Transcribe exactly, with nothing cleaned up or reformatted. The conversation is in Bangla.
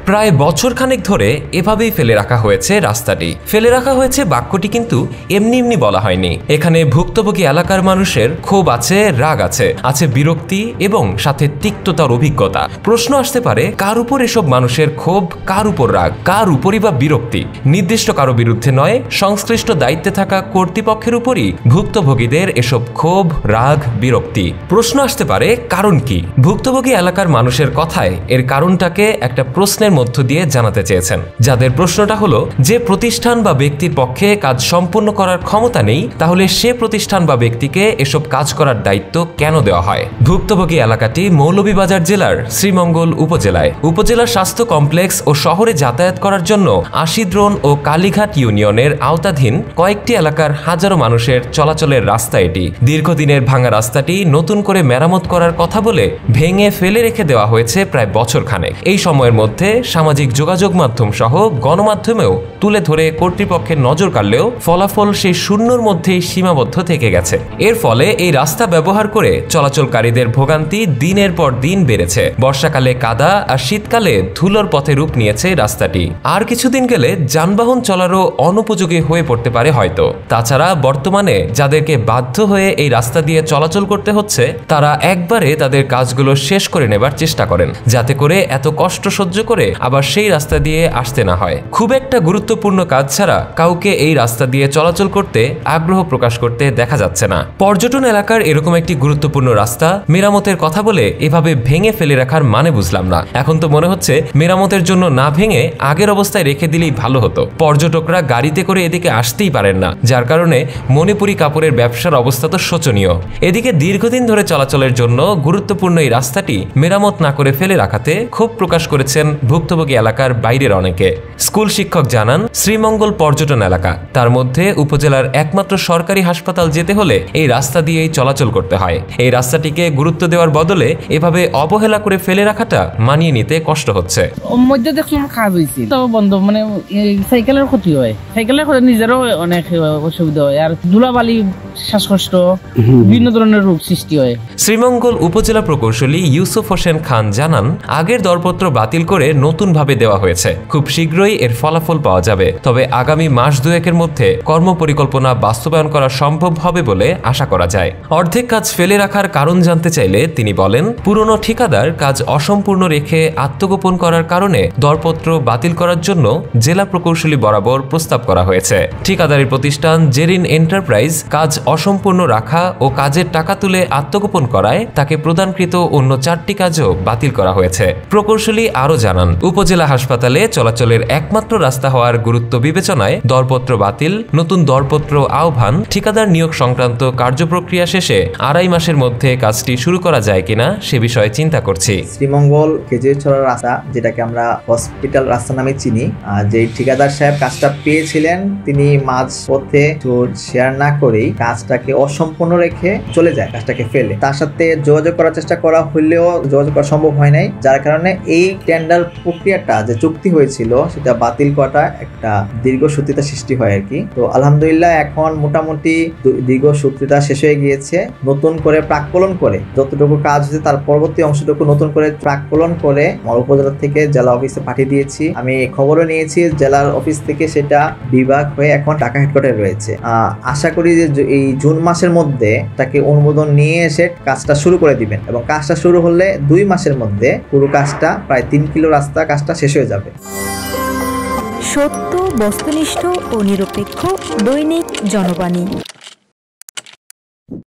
প্রায় বছর খানেক ধরে এভাবেই ফেলে রাখা হয়েছে রাস্তাটি। ফেলে রাখা হয়েছে বাক্যটি কিন্তু এমনি এমনি বলা হয়নি। এখানে ভুক্তভোগী এলাকার মানুষের ক্ষোভ আছে, রাগ আছে, আছে বিরক্তি এবং সাথে তিক্ততার অভিজ্ঞতা। প্রশ্ন আসতে পারে, কার উপর এসব মানুষের ক্ষোভ, কার উপর রাগ, কার উপরই বা বিরক্তি? নির্দিষ্ট কারো বিরুদ্ধে নয়, সংশ্লিষ্ট দায়িত্বে থাকা কর্তৃপক্ষের উপরই ভুক্তভোগীদের এসব ক্ষোভ, রাগ, বিরক্তি। প্রশ্ন আসতে পারে, কারণ কি? ভুক্তভোগী এলাকার মানুষের কথায় এর কারণটাকে একটা প্রশ্নের মধ্য দিয়ে জানাতে চেয়েছেন। যাদের প্রশ্নটা হলো, যে প্রতিষ্ঠান বা ব্যক্তির পক্ষে কাজ সম্পূর্ণ করার ক্ষমতা নেই, তাহলে সে প্রতিষ্ঠান বা ব্যক্তিকে এসব কাজ করার দায়িত্ব কেন দেওয়া হয়? ভুক্তভোগী এলাকাটি মৌলভীবাজার জেলার শ্রীমঙ্গল উপজেলায়। উপজেলার স্বাস্থ্য কমপ্লেক্স ও শহরে যাতায়াত করার জন্য আশিদ্রোন ও কালীঘাট ইউনিয়নের আওতাধীন কয়েকটি এলাকার হাজারো মানুষের চলাচলের রাস্তা এটি। দীর্ঘদিনের ভাঙা রাস্তাটি নতুন করে মেরামত করার কথা বলে ভেঙে ফেলে রেখে দেওয়া হয়েছে প্রায় বছর খানেক। এই সময়ের মধ্যে সামাজিক যোগাযোগ মাধ্যম সহ গণমাধ্যমেও তুলে ধরে কর্তৃপক্ষের নজর কাড়লেও ফলাফল সেই শূন্যর মধ্যেই সীমাবদ্ধ থেকে গেছে। এর ফলে এই রাস্তা ব্যবহার করে চলাচলকারীদের ভোগান্তি দিনের পর দিন বেড়েছে। বর্ষাকালে কাদা আর শীতকালে ধুলোর পথে রূপ নিয়েছে রাস্তাটি। আর কিছুদিন গেলে যানবাহন চলারও অনুপযোগী হয়ে পড়তে পারে হয়তো। তাছাড়া বর্তমানে যাদেরকে বাধ্য হয়ে এই রাস্তা দিয়ে চলাচল করতে হচ্ছে, তারা একবারে তাদের কাজগুলো শেষ করে নেবার চেষ্টা করেন, যাতে করে এত কষ্ট সহ্য করে আবার সেই রাস্তা দিয়ে আসতে না হয়। খুব একটা গুরুত্বপূর্ণ কাজ ছাড়া কাউকে এই রাস্তা দিয়ে চলাচল করতে আগ্রহ প্রকাশ করতে দেখা যাচ্ছে না। পর্যটন এলাকার এরকম একটি গুরুত্বপূর্ণ রাস্তা মেরামতের কথা বলে এভাবে ভেঙে ফেলে রাখার মানে বুঝলাম না। এখন তো মনে হচ্ছে মেরামতের জন্য না ভেঙে আগের অবস্থায় রেখে দিলেই ভালো হতো। পর্যটকরা গাড়িতে করে এদিকে আসতেই পারেন না, যার কারণে মণিপুরি কাপড়ের ব্যবসার অবস্থা তো শোচনীয়। এদিকে দীর্ঘদিন ধরে চলাচলের জন্য গুরুত্বপূর্ণ এই রাস্তাটি মেরামত না করে ফেলে রাখাতে ক্ষোভ প্রকাশ করেছেন ভুক্তভোগী এলাকার বাইরের অনেকে। স্কুল শিক্ষক জানান, শ্রীমঙ্গল পর্যটন এলাকা, তার মধ্যে উপজেলার একমাত্র সরকারি হাসপাতাল যেতে হলে এই রাস্তা দিয়েই চলাচল করতে হয়। এই রাস্তাটিকে গুরুত্ব দেওয়ার বদলে এভাবে অবহেলা করে ফেলে রাখাটা মানিয়ে নিতে কষ্ট হচ্ছে। মধ্যে দেখলাম কাজ হয়েছে, তবে বন্ধ, মানে সাইকেলের ক্ষতি হয়, সাইকেলের নিজেরও অনেক অসুবিধা হয়, আর ধুলাবালি, শ্বাসকষ্ট, বিভিন্ন ধরনের রোগ সৃষ্টি হয়। শ্রীমঙ্গল উপজেলা প্রকৌশলী ইউসুফ হোসেন খান জানান, আগের দরপত্র বাতিল করে নতুন ভাবে দেওয়া হয়েছে। খুব শীঘ্রই এর ফলাফল পাওয়া যাবে। তবে আগামী মাস দুয়েকের মধ্যে কর্মপরিকল্পনা বাস্তবায়ন করা সম্ভব হবে বলে আশা করা যায়। অর্ধেক কাজ ফেলে রাখার কারণ জানতে চাইলে তিনি বলেন, পুরনো ঠিকাদার কাজ অসম্পূর্ণ রেখে আত্মগোপন করার কারণে দরপত্র বাতিল করার জন্য জেলা প্রকৌশলী বরাবর প্রস্তাব করা হয়েছে। ঠিকাদারি প্রতিষ্ঠান জেরিন এন্টারপ্রাইজ কাজ অসম্পূর্ণ রাখা ও কাজের টাকা তুলে আত্মগোপন করায় তাকে প্রদানকৃত অন্য চারটি কাজও বাতিল করা হয়েছে। প্রকৌশলী আরও জানান, উপজেলা হাসপাতালে চলাচলের একমাত্র রাস্তা হওয়ার গুরুত্ব বিবেচনায় দরপত্র বাতিল, নতুন দরপত্র আহ্বান, ঠিকাদার নিয়োগ সংক্রান্ত কার্যপ্রক্রিয়া শেষে আড়াই মাসের মধ্যে কাজটি শুরু করা যায় কিনা সে বিষয়ে চিন্তা করছি। শ্রীমঙ্গল খেজুরছড়া রাস্তা, যেটাকে আমরা হসপিটাল রাস্তা নামে চিনি, যে ঠিকাদার সাহেব কাজটা পেয়েছিলেন, তিনি মাঝ পথে শেয়ার না করেই কাজটাকে অসম্পূর্ণ রেখে চলে যায়, কাজটাকে ফেলে। তার সাথে যোগাযোগ করার চেষ্টা করা হলেও যোগাযোগ করা সম্ভব হয় নাই, যার কারণে এই টেন্ডার প্রক্রিয়াটা যে চুক্তি হয়েছিল সেটা বাতিল করাটা একটা দীর্ঘসূত্রিতা সৃষ্টি হয় আর কি। তো আলহামদুলিল্লাহ এখন মোটামুটি দীর্ঘসূত্রিতা শেষ হয়ে গিয়েছে। নতুন করে প্রাক্কলন করে যতটুকু কাজ হয়েছে তার পরবর্তী অংশটুকু নতুন করে প্রাক্কলন করে আমার উপজেলা থেকে জেলা অফিসে পাঠিয়ে দিয়েছি। আমি খবরও নিয়েছি জেলার অফিস থেকে, সেটা বিভাগ হয়ে এখন ঢাকা হেডকোয়ার্টারে রয়েছে। আশা করি যে এই জুন মাসের মধ্যে তাকে অনুমোদন নিয়ে এসে কাজটা শুরু করে দিবেন, এবং কাজটা শুরু হলে দুই মাসের মধ্যে পুরো কাজটা, প্রায় তিন কিলো রাস্তা কাজটা শেষ হয়ে যাবে। সত্য, বস্তুনিষ্ঠ ও নিরপেক্ষ দৈনিক জনবাণী।